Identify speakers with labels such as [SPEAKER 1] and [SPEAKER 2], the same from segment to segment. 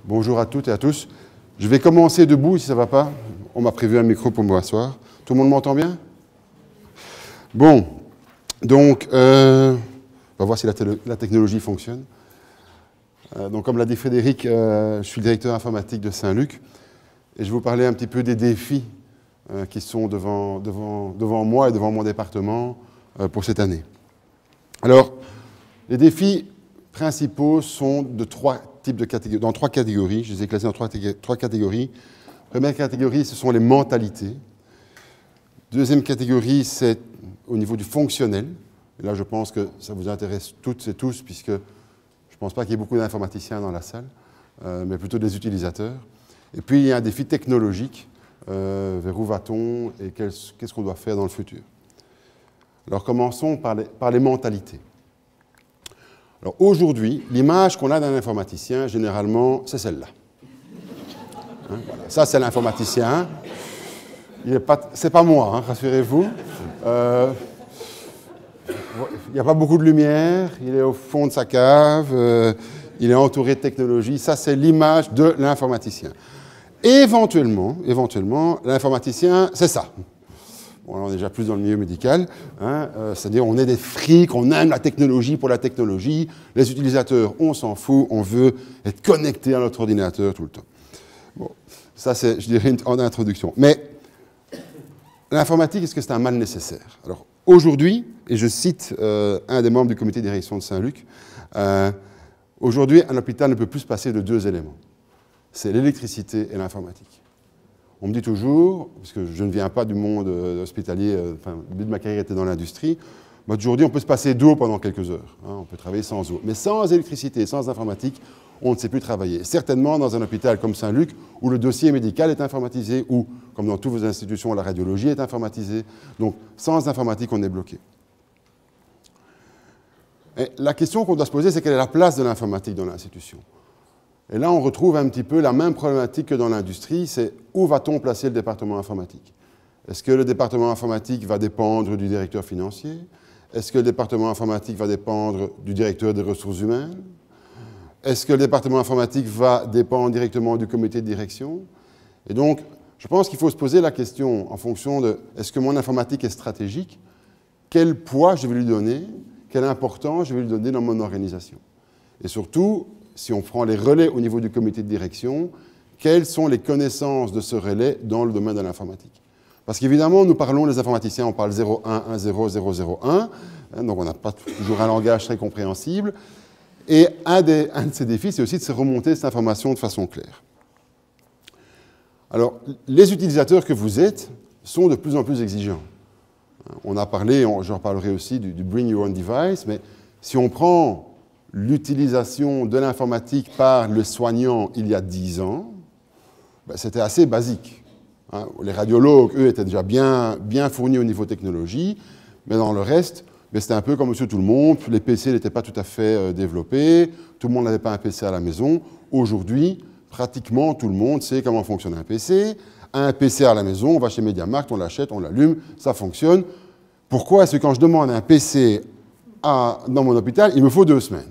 [SPEAKER 1] Bonjour à toutes et à tous. Je vais commencer debout si ça ne va pas. On m'a prévu un micro pour m'asseoir. Tout le monde m'entend bien? Bon, donc, on va voir si la technologie fonctionne. Donc, comme l'a dit Frédéric, je suis le directeur informatique de Saint-Luc et je vais vous parler un petit peu des défis qui sont devant moi et devant mon département pour cette année. Alors, les défis principaux sont de trois catégories. Je les ai classés dans trois catégories. Première catégorie, ce sont les mentalités. Deuxième catégorie, c'est au niveau du fonctionnel. Et là, je pense que ça vous intéresse toutes et tous, puisque je ne pense pas qu'il y ait beaucoup d'informaticiens dans la salle, mais plutôt des utilisateurs. Et puis, il y a un défi technologique. Vers où va-t-on et qu'est-ce qu'on doit faire dans le futur? Alors, commençons par les mentalités. Alors, aujourd'hui, l'image qu'on a d'un informaticien, généralement, c'est celle-là. Hein, voilà. Ça, c'est l'informaticien. C'est pas moi, hein, rassurez-vous. Il n'y a pas beaucoup de lumière, il est au fond de sa cave, il est entouré de technologie. Ça, c'est l'image de l'informaticien. Éventuellement, l'informaticien, c'est ça. Bon, on est déjà plus dans le milieu médical, hein, c'est-à-dire on est des frics, on aime la technologie pour la technologie. Les utilisateurs, on s'en fout, on veut être connecté à notre ordinateur tout le temps. Bon, ça c'est, je dirais, en introduction. Mais l'informatique, est-ce que c'est un mal nécessaire? Alors aujourd'hui, et je cite un des membres du comité de direction de Saint-Luc, aujourd'hui, un hôpital ne peut plus se passer de deux éléments. C'est l'électricité et l'informatique. On me dit toujours, parce que je ne viens pas du monde hospitalier, enfin, le but de ma carrière était dans l'industrie, aujourd'hui on peut se passer d'eau pendant quelques heures, hein, on peut travailler sans eau. Mais sans électricité, sans informatique, on ne sait plus travailler. Certainement dans un hôpital comme Saint-Luc, où le dossier médical est informatisé, ou, comme dans toutes vos institutions, la radiologie est informatisée. Donc, sans informatique, on est bloqué. Et la question qu'on doit se poser, c'est quelle est la place de l'informatique dans l'institution? Et là, on retrouve un petit peu la même problématique que dans l'industrie, c'est où va-t-on placer le département informatique? Est-ce que le département informatique va dépendre du directeur financier? Est-ce que le département informatique va dépendre du directeur des ressources humaines? Est-ce que le département informatique va dépendre directement du comité de direction? Et donc, je pense qu'il faut se poser la question en fonction de est-ce que mon informatique est stratégique? Quel poids je vais lui donner? Quelle importance je vais lui donner dans mon organisation? Et surtout, si on prend les relais au niveau du comité de direction, quelles sont les connaissances de ce relais dans le domaine de l'informatique? Parce qu'évidemment, nous parlons, les informaticiens, on parle 01100001, hein, donc on n'a pas toujours un langage très compréhensible. Et un de ces défis, c'est aussi de se remonter cette information de façon claire. Alors, les utilisateurs que vous êtes sont de plus en plus exigeants. On a parlé, j'en reparlerai aussi, du Bring Your Own Device, mais si on prend l'utilisation de l'informatique par le soignant il y a 10 ans, ben, c'était assez basique. Hein. Les radiologues, eux, étaient déjà bien fournis au niveau technologie, mais dans le reste, ben, c'était un peu comme monsieur tout le monde, les PC n'étaient pas tout à fait développés, tout le monde n'avait pas un PC à la maison. Aujourd'hui, pratiquement tout le monde sait comment fonctionne un PC. Un PC à la maison, on va chez MediaMarkt, on l'achète, on l'allume, ça fonctionne. Pourquoi est-ce que quand je demande un PC dans mon hôpital, il me faut 2 semaines?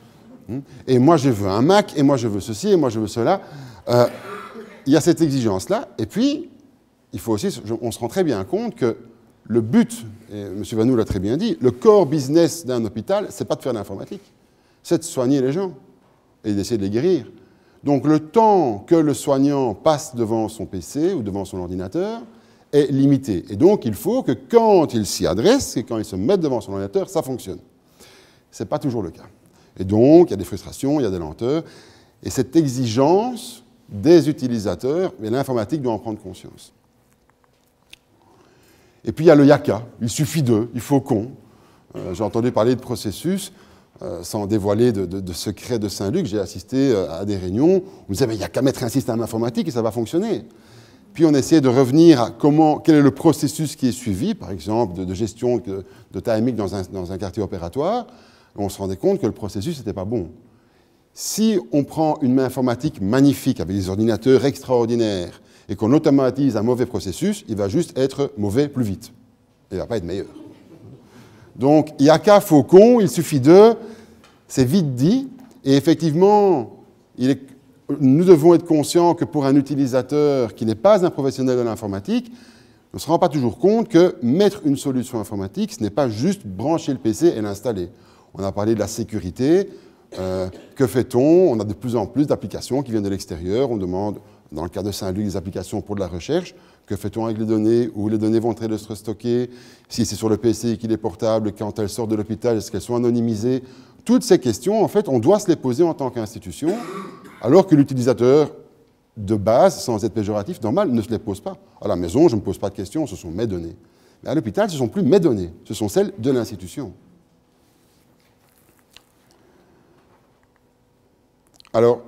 [SPEAKER 1] Et moi, je veux un Mac, et moi, je veux ceci, et moi, je veux cela. Il y a cette exigence-là. Et puis, il faut aussi, on se rend très bien compte que le but, et M. Vanou l'a très bien dit, le core business d'un hôpital, ce n'est pas de faire de l'informatique, c'est de soigner les gens et d'essayer de les guérir. Donc, le temps que le soignant passe devant son PC ou devant son ordinateur est limité. Et donc, il faut que quand il s'y adresse et quand il se met devant son ordinateur, ça fonctionne. Ce n'est pas toujours le cas. Et donc, il y a des frustrations, il y a des lenteurs. Et cette exigence des utilisateurs, l'informatique doit en prendre conscience. Et puis, il y a le yaka. Il suffit d'eux, il faut qu'on. J'ai entendu parler de processus, sans dévoiler de secrets de Saint-Luc. J'ai assisté à des réunions où on disait, mais il n'y a qu'à mettre un système informatique et ça va fonctionner. Puis, on essayait de revenir à quel est le processus qui est suivi, par exemple, de gestion de timing dans un quartier opératoire. On se rendait compte que le processus n'était pas bon. Si on prend une main informatique magnifique avec des ordinateurs extraordinaires et qu'on automatise un mauvais processus, il va juste être mauvais plus vite. Il ne va pas être meilleur. Donc, yaka, faucon, il suffit de... C'est vite dit. Et effectivement, il est nous devons être conscients que pour un utilisateur qui n'est pas un professionnel de l'informatique, on ne se rend pas toujours compte que mettre une solution informatique, ce n'est pas juste brancher le PC et l'installer. On a parlé de la sécurité. Que fait-on? On a de plus en plus d'applications qui viennent de l'extérieur. On demande, dans le cas de Saint-Luc, des applications pour de la recherche. Que fait-on avec les données? Où les données vont être stockées? Si c'est sur le PC, qu'il est portable, quand elles sortent de l'hôpital, est-ce qu'elles sont anonymisées? Toutes ces questions, en fait, on doit se les poser en tant qu'institution, alors que l'utilisateur de base, sans être péjoratif, normal, ne se les pose pas. À la maison, je ne me pose pas de questions, ce sont mes données. Mais à l'hôpital, ce ne sont plus mes données, ce sont celles de l'institution. Alors,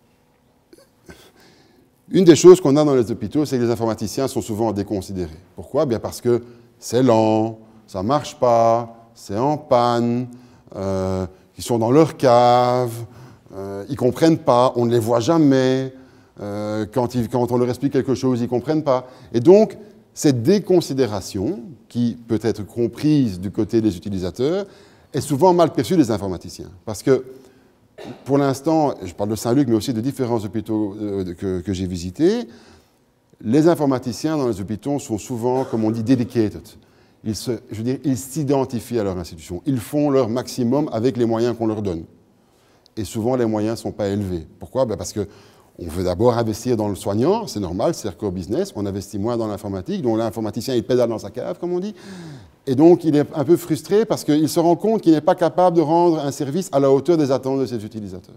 [SPEAKER 1] une des choses qu'on a dans les hôpitaux, c'est que les informaticiens sont souvent déconsidérés. Pourquoi? Bien parce que c'est lent, ça ne marche pas, c'est en panne, ils sont dans leur cave, ils ne comprennent pas, on ne les voit jamais, quand on leur explique quelque chose, ils ne comprennent pas. Et donc, cette déconsidération, qui peut être comprise du côté des utilisateurs, est souvent mal perçue des informaticiens. Parce que, pour l'instant, je parle de Saint-Luc, mais aussi de différents hôpitaux que j'ai visités, les informaticiens dans les hôpitaux sont souvent, comme on dit, dedicated. Ils s'identifient à leur institution. Ils font leur maximum avec les moyens qu'on leur donne. Et souvent, les moyens ne sont pas élevés. Pourquoi? Parce qu'on veut d'abord investir dans le soignant, c'est normal, c'est core business. On investit moins dans l'informatique, donc l'informaticien, il pédale dans sa cave, comme on dit. Et donc, il est un peu frustré parce qu'il se rend compte qu'il n'est pas capable de rendre un service à la hauteur des attentes de ses utilisateurs.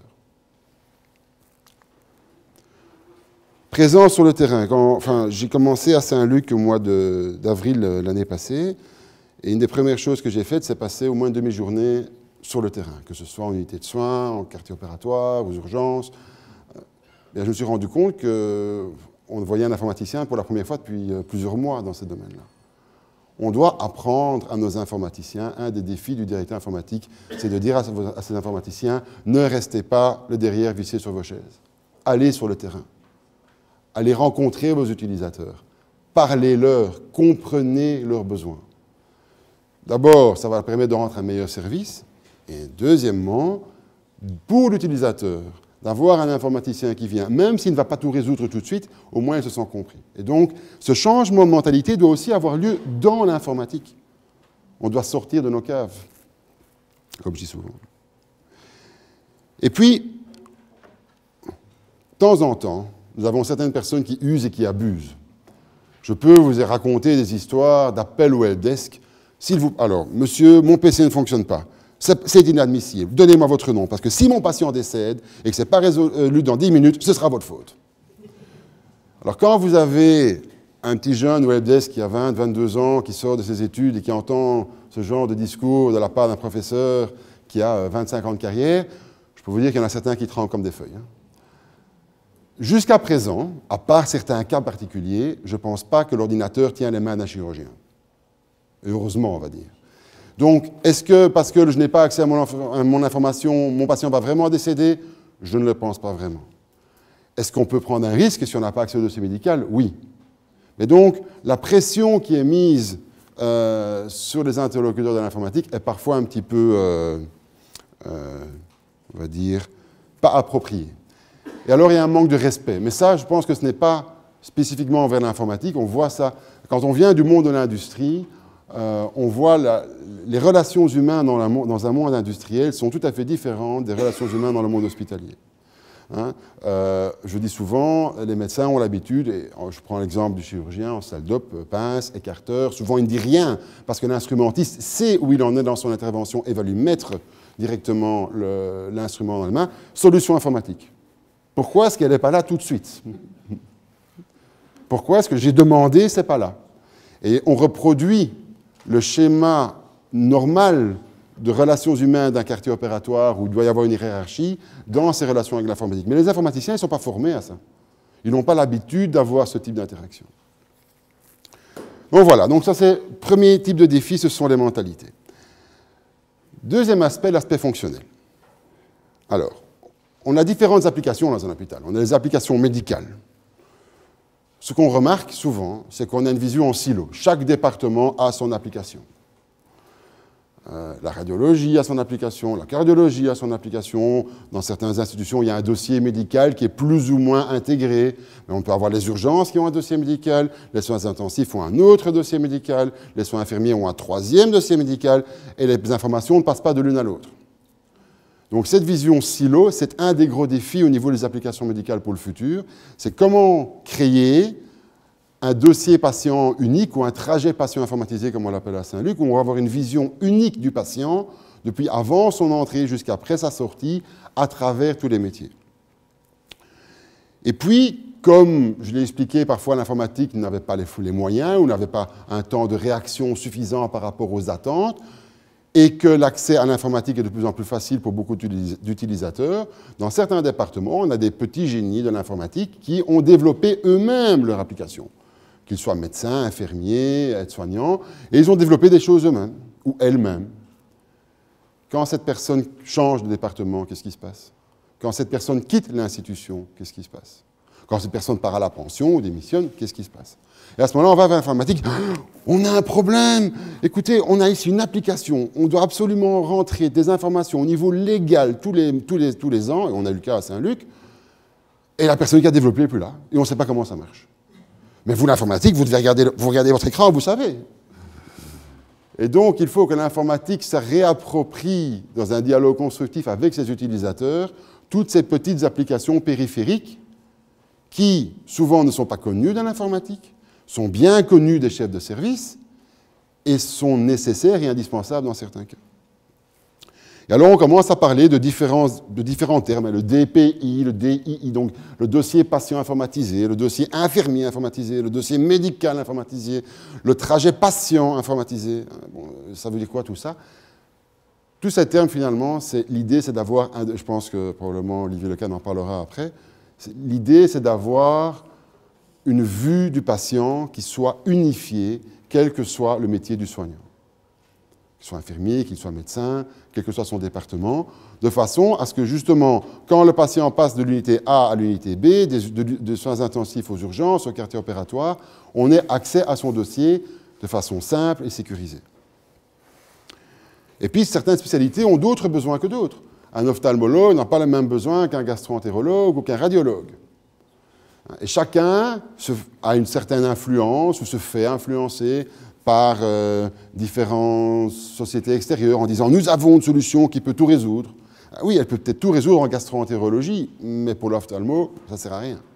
[SPEAKER 1] Présent sur le terrain. J'ai commencé à Saint-Luc au mois d'avril l'année passée. Et une des premières choses que j'ai faites, c'est passer au moins une demi-journée sur le terrain, que ce soit en unité de soins, en quartier opératoire, aux urgences. Et je me suis rendu compte qu'on voyait un informaticien pour la première fois depuis plusieurs mois dans ce domaine-là. On doit apprendre à nos informaticiens. Un des défis du directeur informatique, c'est de dire à ces informaticiens, ne restez pas le derrière vissé sur vos chaises. Allez sur le terrain. Allez rencontrer vos utilisateurs. Parlez-leur, comprenez leurs besoins. D'abord, ça va permettre de rendre un meilleur service. Et deuxièmement, pour l'utilisateur, d'avoir un informaticien qui vient, même s'il ne va pas tout résoudre tout de suite, au moins il se sent compris. Et donc, ce changement de mentalité doit aussi avoir lieu dans l'informatique. On doit sortir de nos caves, comme je dis souvent. Et puis, de temps en temps, nous avons certaines personnes qui usent et qui abusent. Je peux vous raconter des histoires d'appels au helpdesk. Alors, monsieur, mon PC ne fonctionne pas. C'est inadmissible. Donnez-moi votre nom, parce que si mon patient décède et que ce n'est pas résolu dans 10 minutes, ce sera votre faute. Alors, quand vous avez un petit jeune au helpdesk qui a 20, 22 ans, qui sort de ses études et qui entend ce genre de discours de la part d'un professeur qui a 25 ans de carrière, je peux vous dire qu'il y en a certains qui tremblent comme des feuilles. Jusqu'à présent, à part certains cas particuliers, je ne pense pas que l'ordinateur tient les mains d'un chirurgien. Et heureusement, on va dire. Donc, est-ce que, parce que je n'ai pas accès à mon information, mon patient va vraiment décéder? Je ne le pense pas vraiment. Est-ce qu'on peut prendre un risque si on n'a pas accès au dossier médical? Oui. Mais donc, la pression qui est mise sur les interlocuteurs de l'informatique est parfois un petit peu, on va dire, pas appropriée. Et alors, il y a un manque de respect. Mais ça, je pense que ce n'est pas spécifiquement envers l'informatique. On voit ça. Quand on vient du monde de l'industrie, on voit les relations humaines dans un monde industriel sont tout à fait différentes des relations humaines dans le monde hospitalier. Je dis souvent, les médecins ont l'habitude, et je prends l'exemple du chirurgien en salle d'op, pince, écarteur, souvent il ne dit rien, parce que l'instrumentiste sait où il en est dans son intervention et va lui mettre directement l'instrument dans la main. Solution informatique. Pourquoi est-ce qu'elle n'est pas là tout de suite? Pourquoi est-ce que j'ai demandé, c'est pas là? Et on reproduit le schéma normal de relations humaines d'un quartier opératoire où il doit y avoir une hiérarchie dans ces relations avec l'informatique. Mais les informaticiens, ils ne sont pas formés à ça. Ils n'ont pas l'habitude d'avoir ce type d'interaction. Donc voilà, donc ça c'est le premier type de défi, ce sont les mentalités. Deuxième aspect, l'aspect fonctionnel. Alors, on a différentes applications dans un hôpital. On a les applications médicales. Ce qu'on remarque souvent, c'est qu'on a une vision en silo. Chaque département a son application. La radiologie a son application, la cardiologie a son application. Dans certaines institutions, il y a un dossier médical qui est plus ou moins intégré. Mais on peut avoir les urgences qui ont un dossier médical, les soins intensifs ont un autre dossier médical, les soins infirmiers ont un troisième dossier médical, et les informations ne passent pas de l'une à l'autre. Donc cette vision silo, c'est un des gros défis au niveau des applications médicales pour le futur. C'est comment créer un dossier patient unique ou un trajet patient informatisé, comme on l'appelle à Saint-Luc, où on va avoir une vision unique du patient depuis avant son entrée jusqu'après sa sortie, à travers tous les métiers. Et puis, comme je l'ai expliqué, parfois l'informatique n'avait pas les moyens ou n'avait pas un temps de réaction suffisant par rapport aux attentes, et que l'accès à l'informatique est de plus en plus facile pour beaucoup d'utilisateurs, dans certains départements, on a des petits génies de l'informatique qui ont développé eux-mêmes leur application, qu'ils soient médecins, infirmiers, aides-soignants, et ils ont développé des choses eux-mêmes, ou elles-mêmes. Quand cette personne change de département, qu'est-ce qui se passe? Quand cette personne quitte l'institution, qu'est-ce qui se passe? Quand cette personne part à la pension ou démissionne, qu'est-ce qui se passe? Et à ce moment-là, on va vers l'informatique. On a un problème. Écoutez, on a ici une application. On doit absolument rentrer des informations au niveau légal tous les ans. Et on a eu le cas à Saint-Luc. Et la personne qui a développé n'est plus là. Et on ne sait pas comment ça marche. Mais vous, l'informatique, vous regardez votre écran, vous savez. Et donc, il faut que l'informatique se réapproprie dans un dialogue constructif avec ses utilisateurs toutes ces petites applications périphériques qui, souvent, ne sont pas connues dans l'informatique, sont bien connues des chefs de service et sont nécessaires et indispensables dans certains cas. Et alors, on commence à parler de différents termes, le DPI, le DII, donc le dossier patient informatisé, le dossier infirmier informatisé, le dossier médical informatisé, le trajet patient informatisé. Bon, ça veut dire quoi tout ça? Tous ces termes, finalement, l'idée, c'est d'avoir, je pense que probablement Olivier Lecan en parlera après, l'idée, c'est d'avoir une vue du patient qui soit unifiée, quel que soit le métier du soignant. Qu'il soit infirmier, qu'il soit médecin, quel que soit son département, de façon à ce que, justement, quand le patient passe de l'unité A à l'unité B, des soins intensifs aux urgences, au quartier opératoire, on ait accès à son dossier de façon simple et sécurisée. Et puis, certaines spécialités ont d'autres besoins que d'autres. Un ophtalmologue n'a pas le même besoin qu'un gastro-entérologue ou qu'un radiologue. Et chacun a une certaine influence ou se fait influencer par différentes sociétés extérieures en disant « nous avons une solution qui peut tout résoudre ». Oui, elle peut peut-être tout résoudre en gastro-entérologie, mais pour l'ophtalmo, ça ne sert à rien.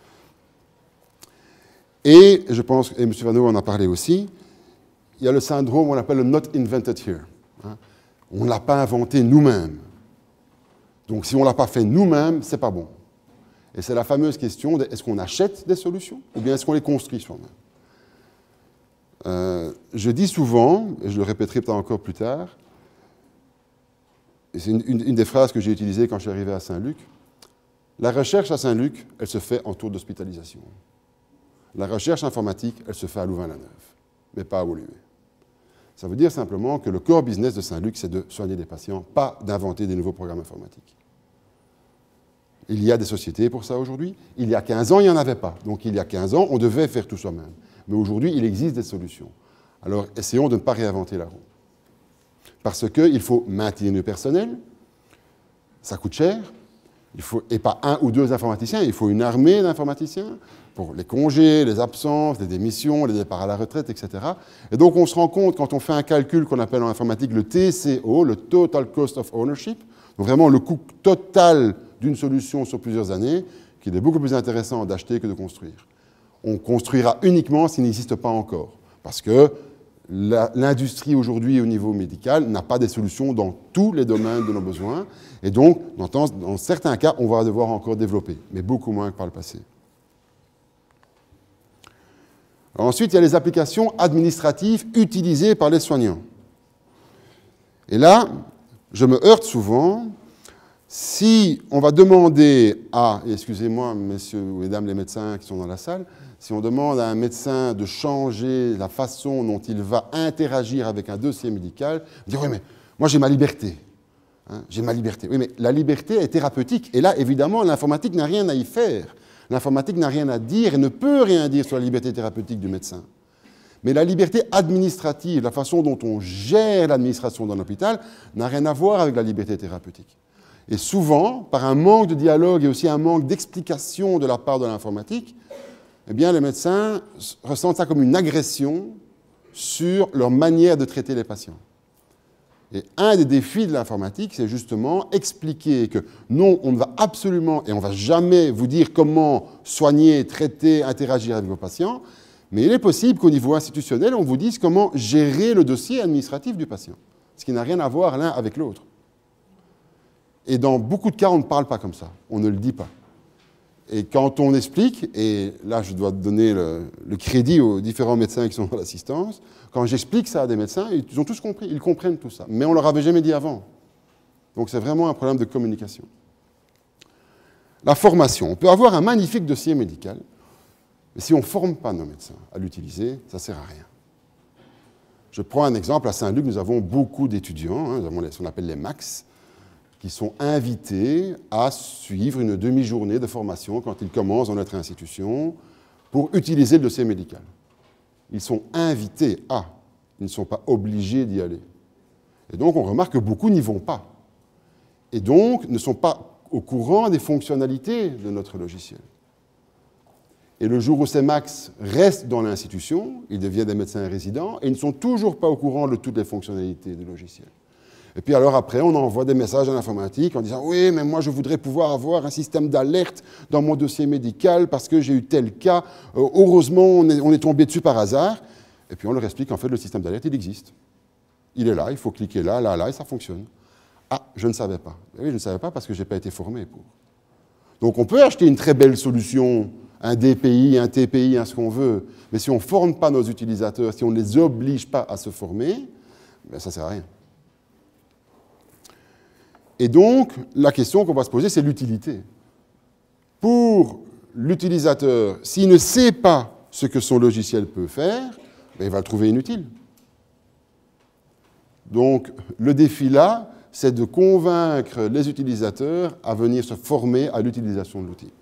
[SPEAKER 1] Et je pense, et M. Vanneau en a parlé aussi, il y a le syndrome qu'on appelle le « not invented here ». On ne l'a pas inventé nous-mêmes. Donc si on ne l'a pas fait nous-mêmes, ce n'est pas bon. Et c'est la fameuse question de est-ce qu'on achète des solutions ou bien est-ce qu'on les construit soi-même? Je dis souvent, et je le répéterai peut-être encore plus tard, et c'est une des phrases que j'ai utilisées quand je suis arrivé à Saint-Luc, la recherche à Saint-Luc, elle se fait en tour d'hospitalisation. La recherche informatique, elle se fait à Louvain-la-Neuve, mais pas à Woluwe. Ça veut dire simplement que le core business de Saint-Luc, c'est de soigner des patients, pas d'inventer des nouveaux programmes informatiques. Il y a des sociétés pour ça aujourd'hui. Il y a 15 ans, il n'y en avait pas. Donc il y a 15 ans, on devait faire tout soi-même. Mais aujourd'hui, il existe des solutions. Alors essayons de ne pas réinventer la roue. Parce qu'il faut maintenir le personnel, ça coûte cher, et pas un ou deux informaticiens, il faut une armée d'informaticiens pour les congés, les absences, les démissions, les départs à la retraite, etc. Et donc on se rend compte, quand on fait un calcul qu'on appelle en informatique le TCO, le Total Cost of Ownership, donc vraiment le coût total d'une solution sur plusieurs années, qu'il est beaucoup plus intéressant d'acheter que de construire. On construira uniquement s'il n'existe pas encore, parce que l'industrie aujourd'hui au niveau médical n'a pas des solutions dans tous les domaines de nos besoins, et donc dans certains cas, on va devoir encore développer, mais beaucoup moins que par le passé. Alors ensuite, il y a les applications administratives utilisées par les soignants. Et là, je me heurte souvent. Si on va demander à, et excusez-moi, messieurs ou mesdames les médecins qui sont dans la salle, si on demande à un médecin de changer la façon dont il va interagir avec un dossier médical, dire oui, mais moi j'ai ma liberté. J'ai ma liberté. Oui, mais la liberté est thérapeutique. Et là, évidemment, l'informatique n'a rien à y faire. L'informatique n'a rien à dire et ne peut rien dire sur la liberté thérapeutique du médecin. Mais la liberté administrative, la façon dont on gère l'administration dans l'hôpital, n'a rien à voir avec la liberté thérapeutique. Et souvent, par un manque de dialogue et aussi un manque d'explication de la part de l'informatique, eh bien, les médecins ressentent ça comme une agression sur leur manière de traiter les patients. Et un des défis de l'informatique, c'est justement expliquer que non, on ne va absolument et on ne va jamais vous dire comment soigner, traiter, interagir avec vos patients, mais il est possible qu'au niveau institutionnel, on vous dise comment gérer le dossier administratif du patient, ce qui n'a rien à voir l'un avec l'autre. Et dans beaucoup de cas, on ne parle pas comme ça, on ne le dit pas. Et quand on explique, et là je dois donner le crédit aux différents médecins qui sont dans l'assistance, quand j'explique ça à des médecins, ils ont tous compris, ils comprennent tout ça. Mais on ne leur avait jamais dit avant. Donc c'est vraiment un problème de communication. La formation. On peut avoir un magnifique dossier médical, mais si on ne forme pas nos médecins à l'utiliser, ça ne sert à rien. Je prends un exemple, à Saint-Luc, nous avons beaucoup d'étudiants, nous avons ce qu'on appelle les MAX, qui sont invités à suivre une demi-journée de formation quand ils commencent dans notre institution pour utiliser le dossier médical. Ils sont invités à, ils ne sont pas obligés d'y aller. Et donc on remarque que beaucoup n'y vont pas. Et donc ne sont pas au courant des fonctionnalités de notre logiciel. Et le jour où ces MAX restent dans l'institution, ils deviennent des médecins résidents et ils ne sont toujours pas au courant de toutes les fonctionnalités du logiciel. Et puis alors après, on envoie des messages à l'informatique en disant « Oui, mais moi je voudrais pouvoir avoir un système d'alerte dans mon dossier médical parce que j'ai eu tel cas. Heureusement, on est tombé dessus par hasard. » Et puis on leur explique qu'en fait, le système d'alerte, il existe. Il est là, il faut cliquer là, là, là, et ça fonctionne. Ah, je ne savais pas. Et oui, je ne savais pas parce que je n'ai pas été formé pour. Donc on peut acheter une très belle solution, un DPI, un TPI, ce qu'on veut, mais si on ne forme pas nos utilisateurs, si on ne les oblige pas à se former, ben ça ne sert à rien. Et donc, la question qu'on va se poser, c'est l'utilité. Pour l'utilisateur, s'il ne sait pas ce que son logiciel peut faire, ben il va le trouver inutile. Donc, le défi là, c'est de convaincre les utilisateurs à venir se former à l'utilisation de l'outil.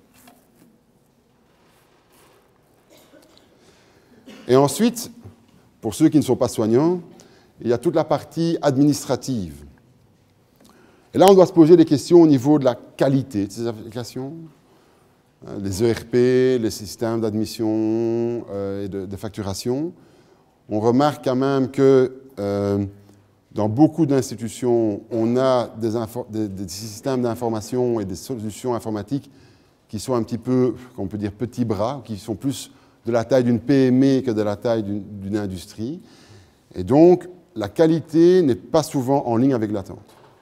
[SPEAKER 1] Et ensuite, pour ceux qui ne sont pas soignants, il y a toute la partie administrative. Et là, on doit se poser des questions au niveau de la qualité de ces applications, les ERP, les systèmes d'admission et de facturation. On remarque quand même que dans beaucoup d'institutions, on a des systèmes d'information et des solutions informatiques qui sont un petit peu, on peut dire, petits bras, qui sont plus de la taille d'une PME que de la taille d'une industrie. Et donc, la qualité n'est pas souvent en ligne avec l'attente.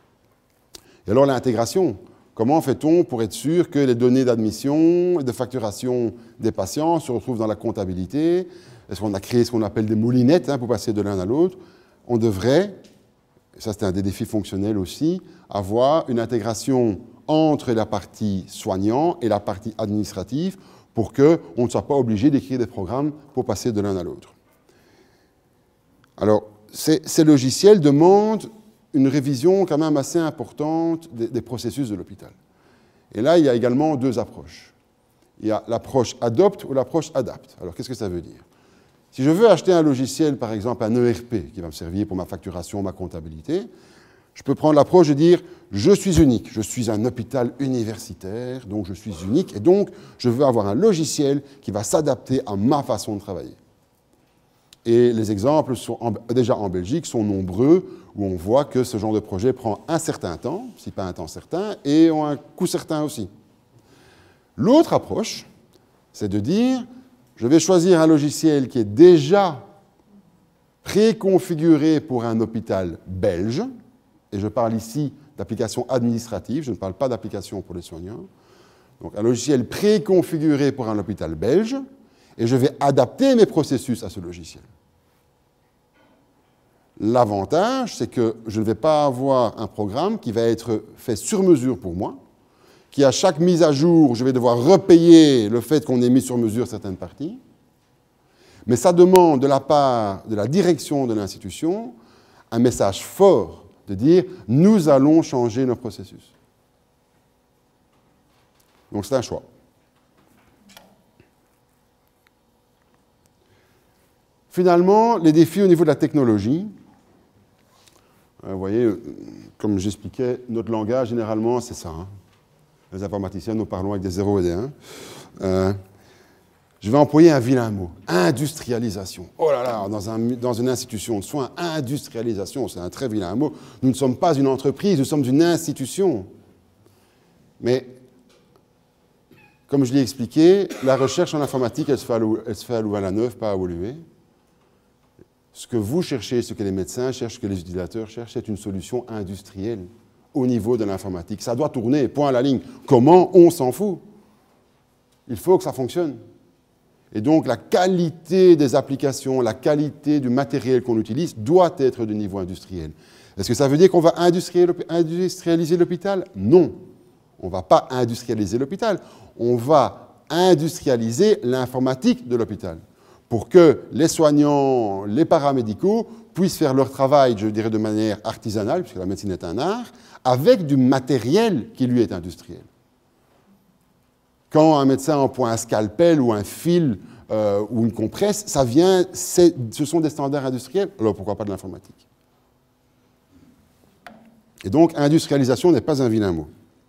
[SPEAKER 1] Et alors l'intégration, comment fait-on pour être sûr que les données d'admission et de facturation des patients se retrouvent dans la comptabilité? Est-ce qu'on a créé ce qu'on appelle des moulinettes pour passer de l'un à l'autre? On devrait, et ça c'est un des défis fonctionnels aussi, avoir une intégration entre la partie soignant et la partie administrative pour qu'on ne soit pas obligé d'écrire des programmes pour passer de l'un à l'autre. Alors, ces logiciels demandent une révision quand même assez importante des processus de l'hôpital. Et là, il y a également deux approches. Il y a l'approche adopte ou l'approche adapte. Alors, qu'est-ce que ça veut dire? Si je veux acheter un logiciel, par exemple un ERP, qui va me servir pour ma facturation, ma comptabilité, je peux prendre l'approche de dire « je suis unique, je suis un hôpital universitaire, donc je suis unique, et donc je veux avoir un logiciel qui va s'adapter à ma façon de travailler ». Et les exemples déjà en Belgique sont nombreux, où on voit que ce genre de projet prend un certain temps, si pas un temps certain, et ont un coût certain aussi. L'autre approche, c'est de dire, je vais choisir un logiciel qui est déjà préconfiguré pour un hôpital belge, et je parle ici d'application administrative, je ne parle pas d'application pour les soignants, donc un logiciel préconfiguré pour un hôpital belge, et je vais adapter mes processus à ce logiciel. L'avantage, c'est que je ne vais pas avoir un programme qui va être fait sur mesure pour moi, qui à chaque mise à jour, je vais devoir repayer le fait qu'on ait mis sur mesure certaines parties, mais ça demande de la part de la direction de l'institution un message fort de dire « nous allons changer nos processus ». Donc c'est un choix. Finalement, les défis au niveau de la technologie, vous voyez, comme j'expliquais, notre langage, généralement, c'est ça. Hein. Les informaticiens, nous parlons avec des 0 et des 1. Je vais employer un vilain mot. Industrialisation. Oh là là, dans une institution de soins, industrialisation, c'est un très vilain mot. Nous ne sommes pas une entreprise, nous sommes une institution. Mais, comme je l'ai expliqué, la recherche en informatique, elle se fait à Louvain-la-Neuve, pas à Woluwe. Ce que vous cherchez, ce que les médecins cherchent, ce que les utilisateurs cherchent, c'est une solution industrielle au niveau de l'informatique. Ça doit tourner, point à la ligne. Comment? On s'en fout. Il faut que ça fonctionne. Et donc, la qualité des applications, la qualité du matériel qu'on utilise doit être de niveau industriel. Est-ce que ça veut dire qu'on va industrialiser l'hôpital? Non. On ne va pas industrialiser l'hôpital. On va industrialiser l'informatique de l'hôpital pour que les soignants, les paramédicaux puissent faire leur travail, je dirais, de manière artisanale, puisque la médecine est un art, avec du matériel qui, lui, est industriel. Quand un médecin emploie un scalpel ou un fil ou une compresse, ce sont des standards industriels, alors pourquoi pas de l'informatique? Et donc, industrialisation n'est pas un vilain mot.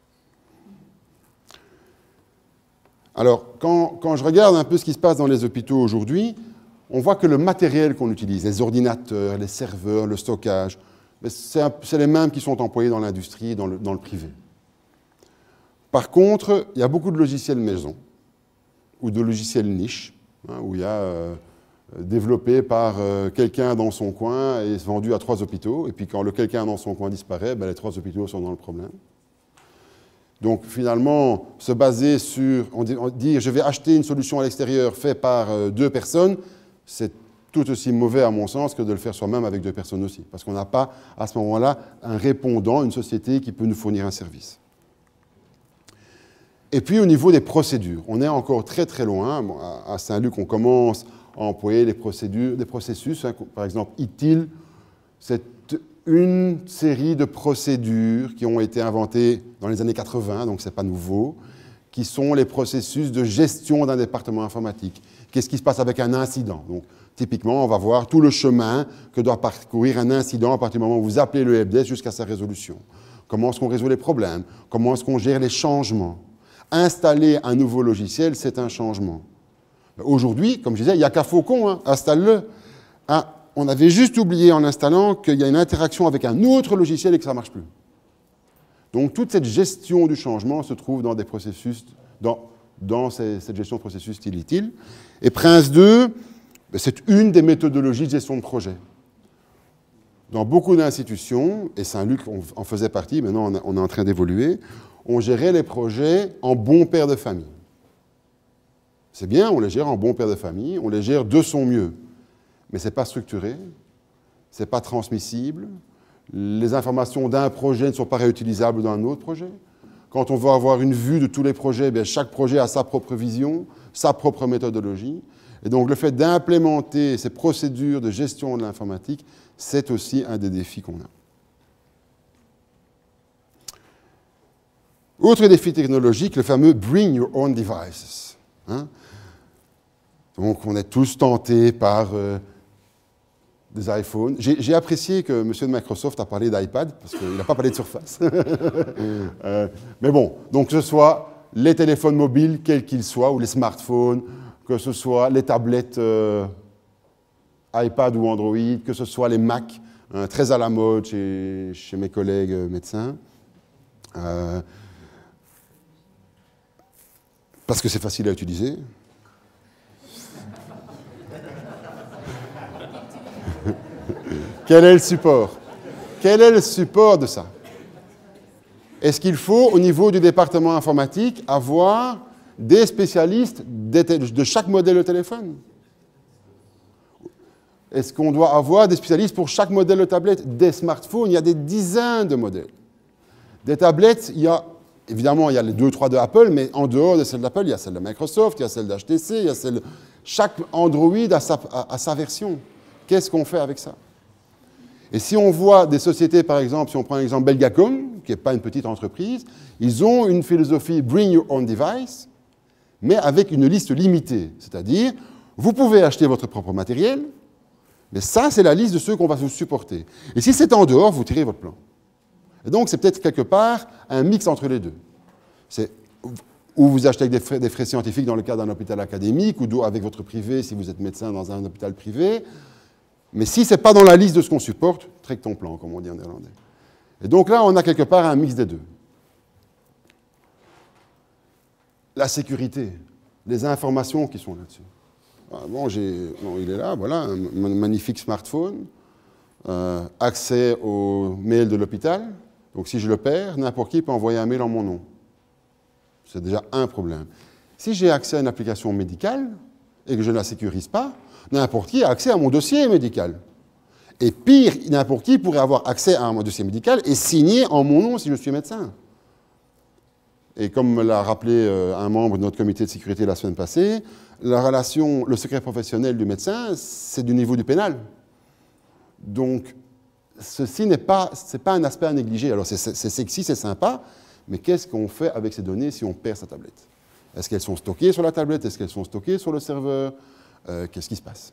[SPEAKER 1] Alors, quand je regarde un peu ce qui se passe dans les hôpitaux aujourd'hui, on voit que le matériel qu'on utilise, les ordinateurs, les serveurs, le stockage, c'est les mêmes qui sont employés dans l'industrie et dans le privé. Par contre, il y a beaucoup de logiciels maison ou de logiciels niche, hein, où il y a développé par quelqu'un dans son coin et vendu à 3 hôpitaux. Et puis quand le quelqu'un dans son coin disparaît, les 3 hôpitaux sont dans le problème. Donc finalement, se baser sur, dire je vais acheter une solution à l'extérieur faite par 2 personnes, c'est tout aussi mauvais à mon sens que de le faire soi-même avec 2 personnes aussi. Parce qu'on n'a pas à ce moment-là un répondant, une société qui peut nous fournir un service. Et puis au niveau des procédures, on est encore très très loin. À Saint-Luc, on commence à employer des processus, hein, par exemple ITIL, c'est une série de procédures qui ont été inventées dans les années 80, donc ce n'est pas nouveau, qui sont les processus de gestion d'un département informatique. Qu'est-ce qui se passe avec un incident? Donc, typiquement, on va voir tout le chemin que doit parcourir un incident à partir du moment où vous appelez le helpdesk jusqu'à sa résolution. Comment est-ce qu'on résout les problèmes? Comment est-ce qu'on gère les changements? Installer un nouveau logiciel, c'est un changement. Aujourd'hui, comme je disais, il n'y a qu'à Faucon, hein, installe-le. Ah, on avait juste oublié en installant qu'il y a une interaction avec un autre logiciel et que ça ne marche plus. Donc toute cette gestion du changement se trouve dans des processus, dans cette gestion de processus style ITIL. Et Prince 2, c'est une des méthodologies de gestion de projet. Dans beaucoup d'institutions, et Saint-Luc en faisait partie, maintenant on est en train d'évoluer, on gérait les projets en bon père de famille. C'est bien, on les gère en bon père de famille, on les gère de son mieux. Mais ce n'est pas structuré, ce n'est pas transmissible, les informations d'un projet ne sont pas réutilisables dans un autre projet. Quand on veut avoir une vue de tous les projets, chaque projet a sa propre vision, sa propre méthodologie. Et donc le fait d'implémenter ces procédures de gestion de l'informatique, c'est aussi un des défis qu'on a. Autre défi technologique, le fameux « Bring Your Own Devices ». Hein? Donc on est tous tentés par des iPhones. J'ai apprécié que M. de Microsoft a parlé d'iPad, parce qu'il n'a pas parlé de Surface. Mais bon, donc que ce soit les téléphones mobiles, quels qu'ils soient, ou les smartphones, que ce soit les tablettes iPad ou Android, que ce soit les Mac, hein, très à la mode chez mes collègues médecins. Parce que c'est facile à utiliser. Quel est le support? Quel est le support de ça? Est-ce qu'il faut, au niveau du département informatique, avoir des spécialistes de chaque modèle de téléphone? Est-ce qu'on doit avoir des spécialistes pour chaque modèle de tablette? Des smartphones, il y a des dizaines de modèles. Des tablettes, évidemment, il y a les 2-3 de Apple, mais en dehors de celle d'Apple, il y a celle de Microsoft, il y a celle d'HTC, il y a celle... Chaque Android a sa version. Qu'est-ce qu'on fait avec ça? Et si on voit des sociétés, par exemple, si on prend l'exemple Belgacom, qui n'est pas une petite entreprise, ils ont une philosophie « Bring Your Own Device », mais avec une liste limitée. C'est-à-dire, vous pouvez acheter votre propre matériel, Mais ça, c'est la liste de ceux qu'on va vous supporter. Et si c'est en dehors, vous tirez votre plan. Et donc, c'est peut-être quelque part un mix entre les deux. C'est ou vous achetez avec des frais scientifiques dans le cadre d'un hôpital académique, ou avec votre privé si vous êtes médecin dans un hôpital privé. Mais si ce n'est pas dans la liste de ce qu'on supporte, trek ton plan, comme on dit en néerlandais. Et donc là, on a quelque part un mix des deux. La sécurité, les informations qui sont là-dessus. Bon, il est là, voilà, un magnifique smartphone, accès au mail de l'hôpital. Donc si je le perds, n'importe qui peut envoyer un mail en mon nom. C'est déjà un problème. Si j'ai accès à une application médicale et que je ne la sécurise pas, n'importe qui a accès à mon dossier médical. Et pire, n'importe qui pourrait avoir accès à mon dossier médical et signer en mon nom si je suis médecin. Et comme me l'a rappelé un membre de notre comité de sécurité la semaine passée, la relation, le secret professionnel du médecin, c'est du niveau du pénal. Donc, ceci n'est pas un aspect à négliger. Alors, c'est sexy, c'est sympa, mais qu'est-ce qu'on fait avec ces données si on perd sa tablette? Est-ce qu'elles sont stockées sur la tablette? Est-ce qu'elles sont stockées sur le serveur? Qu'est-ce qui se passe?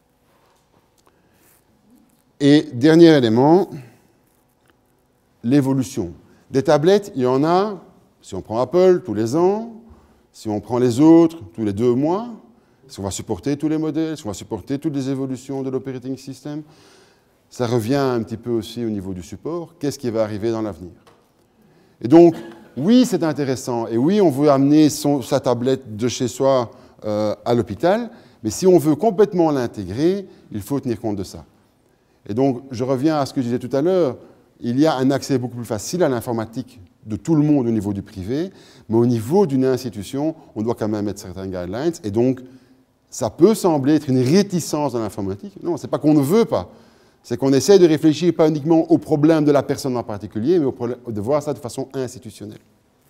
[SPEAKER 1] Et dernier élément, l'évolution. Des tablettes, il y en a, si on prend Apple, tous les ans. Si on prend les autres, tous les 2 mois. Est-ce qu'on va supporter tous les modèles? Est-ce qu'on va supporter toutes les évolutions de l'operating system? Ça revient un petit peu aussi au niveau du support. Qu'est-ce qui va arriver dans l'avenir? Et donc, oui, c'est intéressant. Et oui, on veut amener sa tablette de chez soi à l'hôpital. Mais si on veut complètement l'intégrer, il faut tenir compte de ça. Et donc, je reviens à ce que je disais tout à l'heure. Il y a un accès beaucoup plus facile à l'informatique de tout le monde au niveau du privé, mais au niveau d'une institution, on doit quand même mettre certains guidelines. Et donc, ça peut sembler être une réticence dans l'informatique. Non, ce n'est pas qu'on ne veut pas. C'est qu'on essaie de réfléchir pas uniquement au problème de la personne en particulier, mais de voir ça de façon institutionnelle.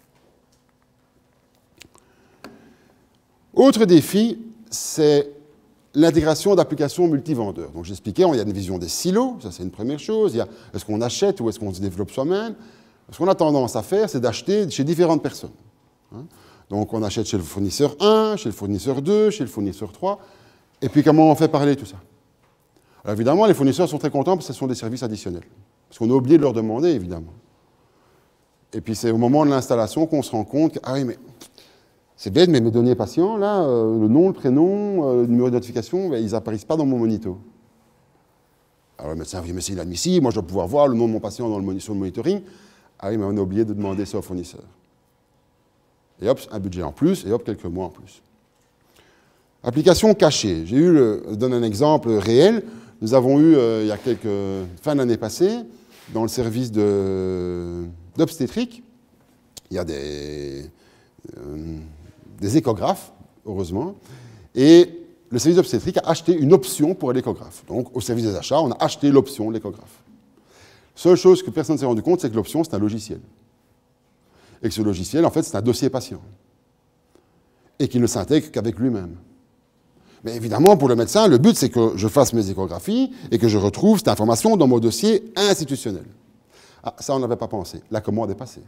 [SPEAKER 1] Autre défi, c'est l'intégration d'applications multivendeurs. Donc j'expliquais, il y a une vision des silos, ça c'est une première chose. Il y a est-ce qu'on achète ou est-ce qu'on se développe soi-même? Ce qu'on a tendance à faire, c'est d'acheter chez différentes personnes. Donc on achète chez le fournisseur 1, chez le fournisseur 2, chez le fournisseur 3. Et puis comment on fait parler tout ça? Alors évidemment, les fournisseurs sont très contents parce que ce sont des services additionnels. Parce qu'on a oublié de leur demander, évidemment. Et puis c'est au moment de l'installation qu'on se rend compte que, ah oui, mais c'est bête, mais mes données patients, là, le nom, le prénom, le numéro de notification, ben, ils n'apparaissent pas dans mon monito. Alors le médecin dit, mais c'est inadmissible, moi je dois pouvoir voir le nom de mon patient sur le monitoring. Ah oui, mais on a oublié de demander ça au fournisseur. Et hop, un budget en plus, et hop, quelques mois en plus. Application cachée. Je donne un exemple réel. Nous avons eu, il y a fin d'année passée, dans le service d'obstétrique, il y a des échographes, heureusement, et le service d'obstétrique a acheté une option pour l'échographe. Donc, au service des achats, on a acheté l'option de l'échographe. Seule chose que personne ne s'est rendu compte, c'est que l'option, c'est un logiciel. Et que ce logiciel, en fait, c'est un dossier patient. Et qu'il ne s'intègre qu'avec lui-même. Mais évidemment, pour le médecin, le but, c'est que je fasse mes échographies et que je retrouve cette information dans mon dossier institutionnel. Ah, ça, on n'avait pas pensé. La commande est passée.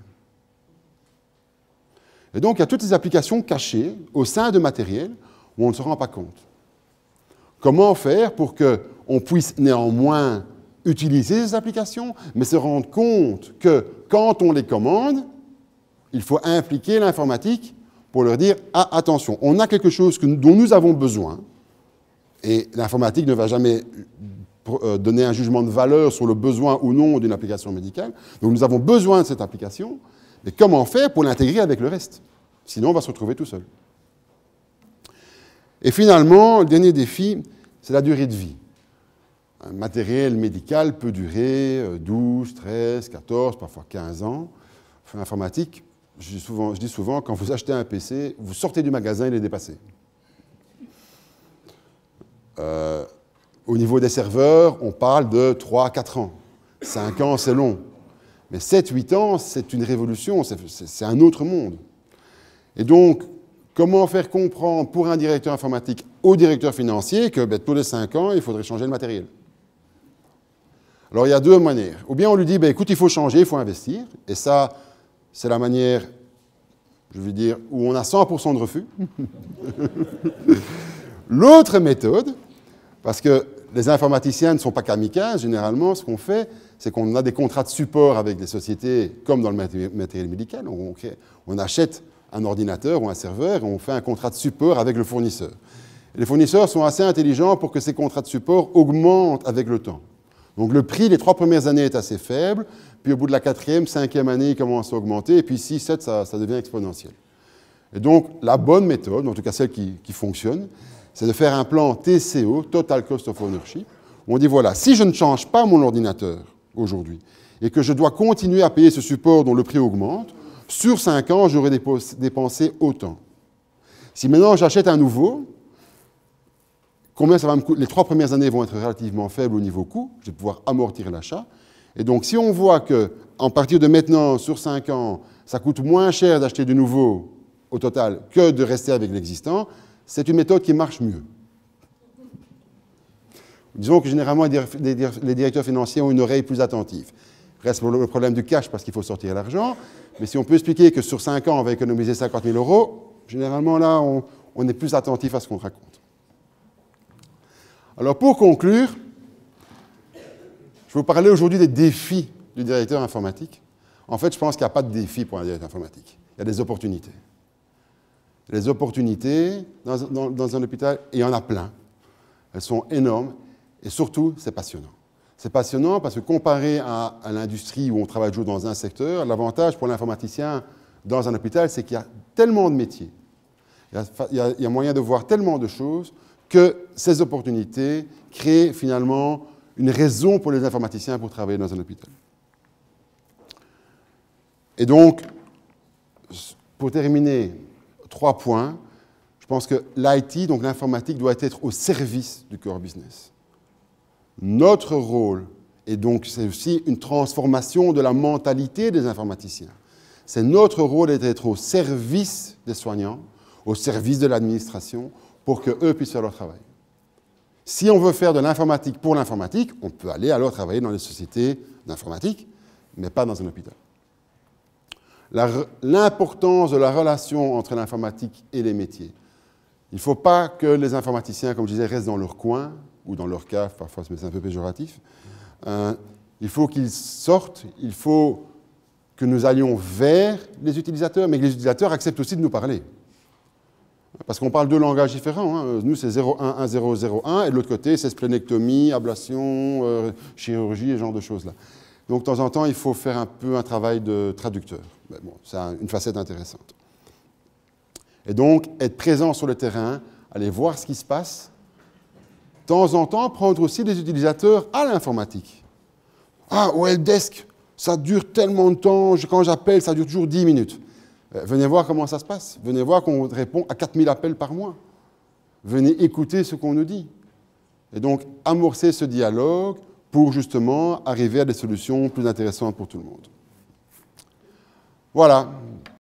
[SPEAKER 1] Et donc, il y a toutes ces applications cachées au sein de matériel où on ne se rend pas compte. Comment faire pour qu'on puisse néanmoins utiliser ces applications, mais se rendre compte que quand on les commande, il faut impliquer l'informatique pour leur dire « Ah, attention, on a quelque chose dont nous avons besoin ». Et l'informatique ne va jamais donner un jugement de valeur sur le besoin ou non d'une application médicale. Donc nous avons besoin de cette application, mais comment faire pour l'intégrer avec le reste? Sinon, on va se retrouver tout seul. Et finalement, le dernier défi, c'est la durée de vie. Un matériel médical peut durer 12, 13, 14, parfois 15 ans. L'informatique, je dis souvent, quand vous achetez un PC, vous sortez du magasin, il est dépassé. Au niveau des serveurs, on parle de 3, 4 ans. 5 ans, c'est long. Mais 7, 8 ans, c'est une révolution, c'est un autre monde. Et donc, comment faire comprendre pour un directeur informatique au directeur financier que tous les 5 ans, il faudrait changer le matériel? Alors, il y a 2 manières. Ou bien on lui dit, écoute, il faut changer, il faut investir. Et ça, c'est la manière, je veux dire, où on a 100% de refus. L'autre méthode, parce que les informaticiens ne sont pas kamikazes. Généralement, ce qu'on fait, c'est qu'on a des contrats de support avec des sociétés, comme dans le matériel médical. On achète un ordinateur ou un serveur et on fait un contrat de support avec le fournisseur. Les fournisseurs sont assez intelligents pour que ces contrats de support augmentent avec le temps. Donc le prix, les 3 premières années, est assez faible, puis au bout de la 4e, 5e année, il commence à augmenter, et puis 6, 7, ça devient exponentiel. Et donc la bonne méthode, en tout cas celle qui fonctionne, c'est de faire un plan TCO, Total Cost of Ownership, où on dit voilà, si je ne change pas mon ordinateur aujourd'hui, et que je dois continuer à payer ce support dont le prix augmente, sur 5 ans, j'aurai dépensé autant. Si maintenant j'achète un nouveau, combien ça va me coûter? Les 3 premières années vont être relativement faibles au niveau coût, je vais pouvoir amortir l'achat. Et donc, si on voit qu'à partir de maintenant, sur 5 ans, ça coûte moins cher d'acheter du nouveau au total que de rester avec l'existant, c'est une méthode qui marche mieux. Disons que généralement, les directeurs financiers ont une oreille plus attentive. Reste le problème du cash parce qu'il faut sortir l'argent, mais si on peut expliquer que sur 5 ans, on va économiser 50 000 €, généralement, là, on est plus attentif à ce qu'on raconte. Alors, pour conclure, je vais vous parler aujourd'hui des défis du directeur informatique. En fait, je pense qu'il n'y a pas de défi pour un directeur informatique. Il y a des opportunités. Les opportunités dans un hôpital, et il y en a plein. Elles sont énormes et surtout, c'est passionnant. C'est passionnant parce que comparé à l'industrie où on travaille toujours dans un secteur, l'avantage pour l'informaticien dans un hôpital, c'est qu'il y a tellement de métiers. Il y a moyen de voir tellement de choses que ces opportunités créent finalement une raison pour les informaticiens pour travailler dans un hôpital. Et donc, pour terminer, 3 points. Je pense que l'IT, donc l'informatique, doit être au service du core business. Notre rôle, et donc c'est aussi une transformation de la mentalité des informaticiens, c'est notre rôle d'être au service des soignants, au service de l'administration, pour qu'eux puissent faire leur travail. Si on veut faire de l'informatique pour l'informatique, on peut aller alors travailler dans les sociétés d'informatique, mais pas dans un hôpital. L'importance de la relation entre l'informatique et les métiers. Il ne faut pas que les informaticiens, comme je disais, restent dans leur coin ou dans leur cave, parfois c'est un peu péjoratif. Il faut qu'ils sortent, il faut que nous allions vers les utilisateurs, mais que les utilisateurs acceptent aussi de nous parler. Parce qu'on parle 2 langages différents. Hein. Nous, c'est 011001, et de l'autre côté, c'est splénectomie, ablation, chirurgie et ce genre de choses-là. Donc, de temps en temps, il faut faire un peu un travail de traducteur. Mais bon, c'est une facette intéressante. Et donc, être présent sur le terrain, aller voir ce qui se passe. De temps en temps, prendre aussi des utilisateurs à l'informatique. Ah, au helpdesk, ça dure tellement de temps, quand j'appelle, ça dure toujours 10 minutes. Venez voir comment ça se passe. Venez voir qu'on répond à 4000 appels par mois. Venez écouter ce qu'on nous dit. Et donc, amorcer ce dialogue pour justement arriver à des solutions plus intéressantes pour tout le monde. Voilà,